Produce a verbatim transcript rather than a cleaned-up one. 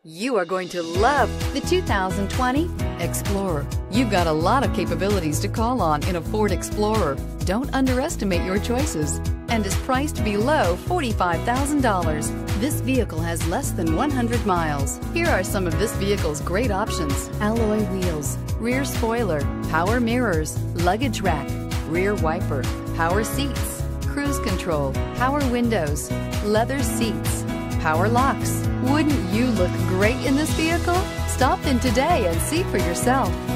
You are going to love the two thousand twenty Explorer. You've got a lot of capabilities to call on in a Ford Explorer. Don't underestimate your choices, and is priced below forty-five thousand dollars. This vehicle has less than one hundred miles. Here are some of this vehicle's great options: alloy wheels, rear spoiler, power mirrors, luggage rack, rear wiper, power seats, cruise control, power windows, leather seats, power locks. Wouldn't you look great in this vehicle? Stop in today and see for yourself.